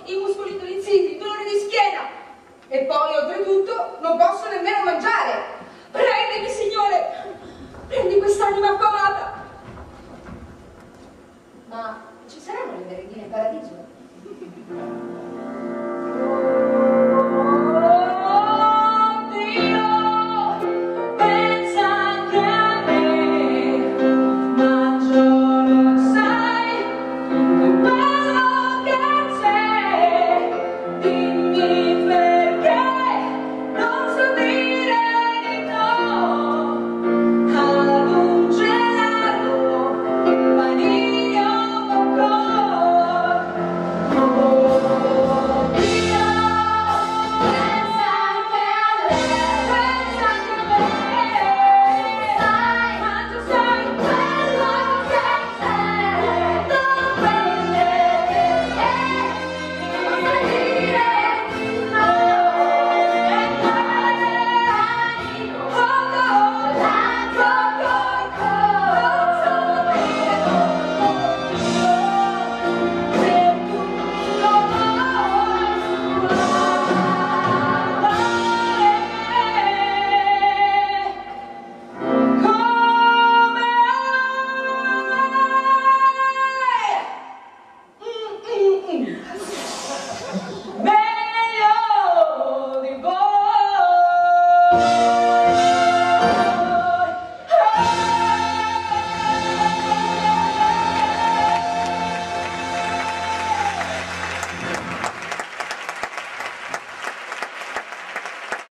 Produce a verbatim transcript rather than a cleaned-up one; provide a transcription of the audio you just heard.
i muscoli indolenziti, dolore di schiena. E poi, oltretutto, non posso nemmeno mangiare. Prendimi, Signore, prendi quest'anima affamata. Ma ci saranno le merendine in paradiso?